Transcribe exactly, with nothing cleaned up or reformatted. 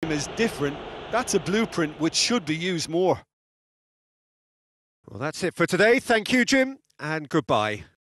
is different. That's a blueprint which should be used more. Well, that's it for today. Thank you, Jim, and goodbye.